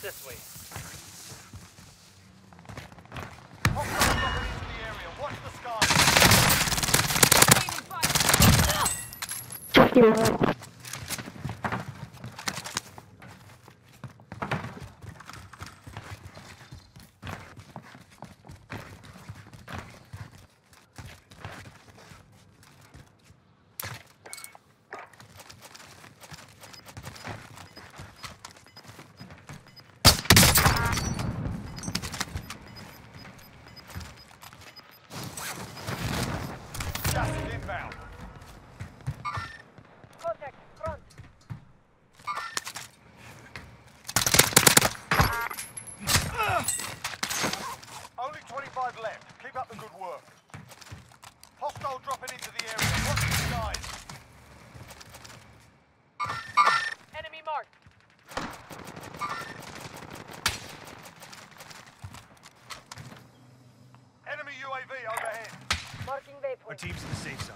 this way. Hostiles dropping into the area. Watch the skies. Fucking hell. Gas is inbound. Contact, front. Only 25 left. Keep up the good work. Hostile dropping into the area. Watch the skies. Enemy marked. Enemy UAV overhead. Marking Our waypoint. team's in the safe zone.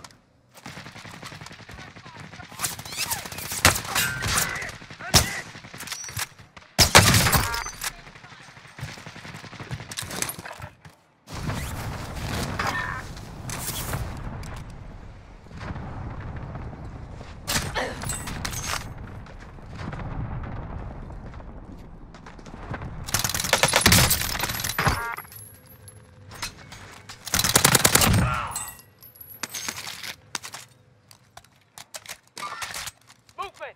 Movement.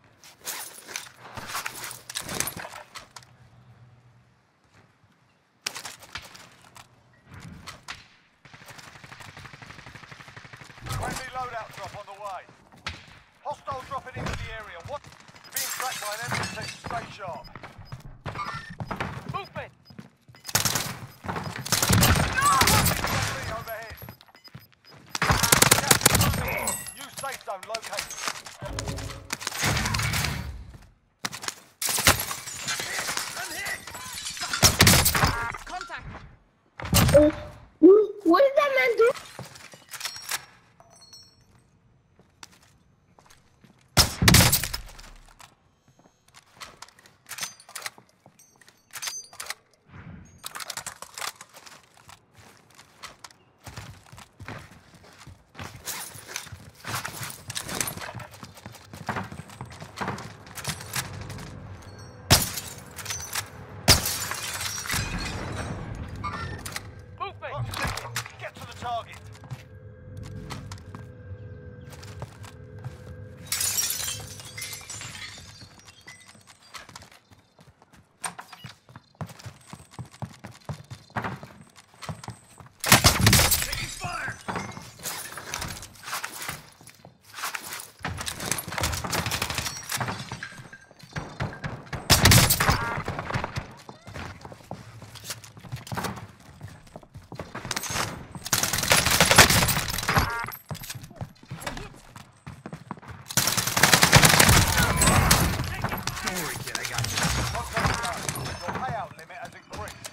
Friendly loadout drop on the way. Hostile dropping into the area. What? Being tracked by an enemy team. Stay sharp. Movement. UAV overhead. Gas is moving. New safe zone located. Contact. What did that man do? Movement. Get to the target. Taking fire! Don't worry, kid, I got you. Contact done. Your payout limit has increased.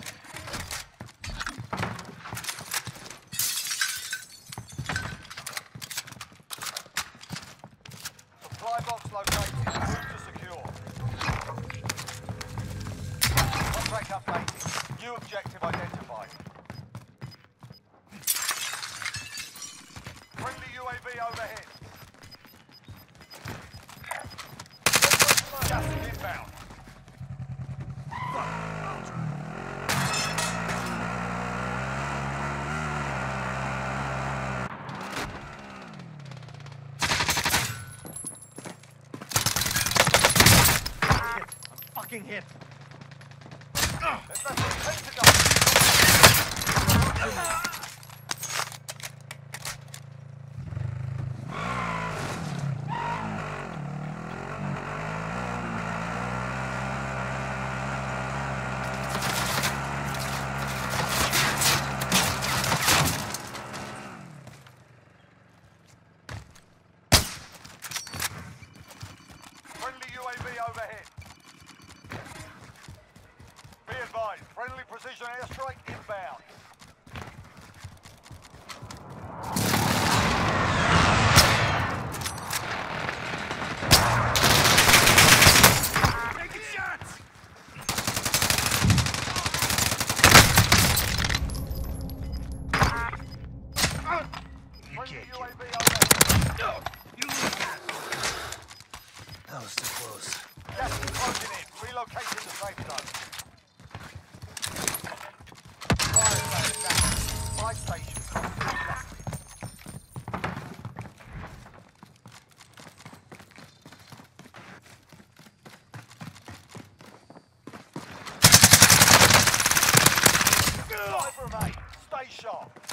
Supply box located. Move to secure. Contract updated. New objective identified. Friendly UAV overhead. Gas is inbound. Fucking hit. There's less than 10 to go. Friendly UAV overhead. Be advised, friendly precision airstrike inbound. Taking shots! close. Gas is closing in. Relocating the safe zone. Fire station down. Buy station. Sniper mate. Stay sharp.